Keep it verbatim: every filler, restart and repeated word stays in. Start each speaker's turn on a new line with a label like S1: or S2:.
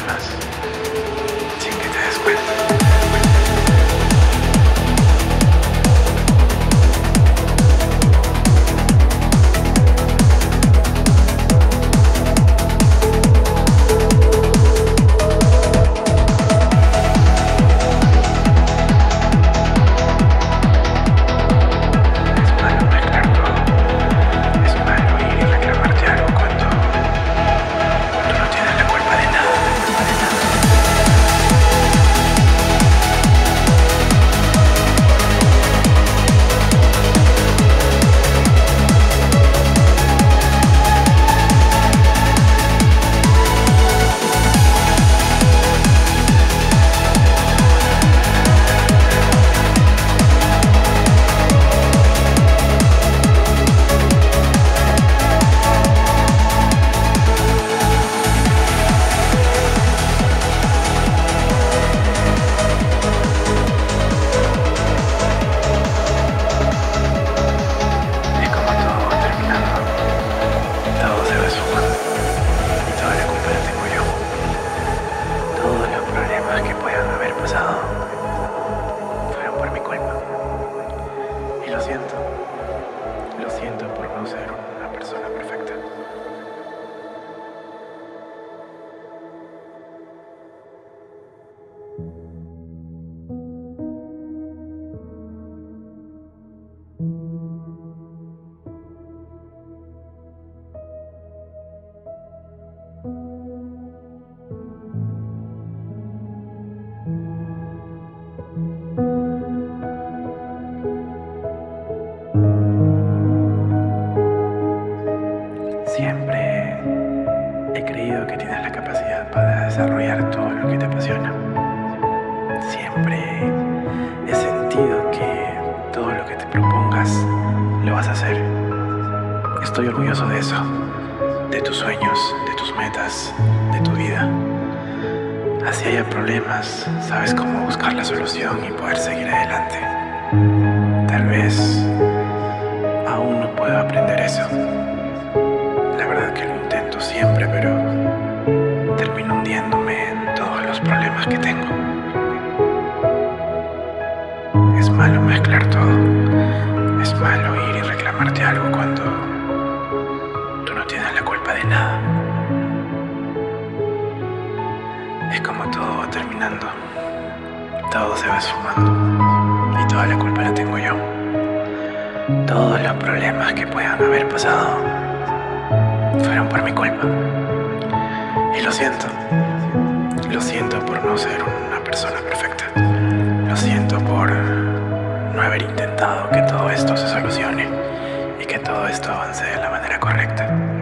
S1: problemas sin que te des cuenta. Fueron por mi culpa. Y lo siento. Lo siento por no ser una persona perfecta. Siempre he creído que tienes la capacidad para desarrollar todo lo que te apasiona. Siempre he sentido que todo lo que te propongas lo vas a hacer. Estoy orgulloso de eso, de tus sueños, de tus metas, de tu vida. Así haya problemas, sabes cómo buscar la solución y poder seguir adelante. Tal vez aún no puedo aprender eso. La verdad que lo intento siempre, pero termino hundiéndome en todos los problemas que tengo. Es malo mezclar todo. Es malo ir y reclamarte algo cuando tú no tienes la culpa de nada. Es como todo va terminando. Todo se va esfumando y toda la culpa la tengo yo. Todos los problemas que puedan haber pasado fueron por mi culpa. Y lo siento. Lo siento por no ser una persona perfecta. Lo siento por no haber intentado que todo esto se solucione y que todo esto avance de la manera correcta.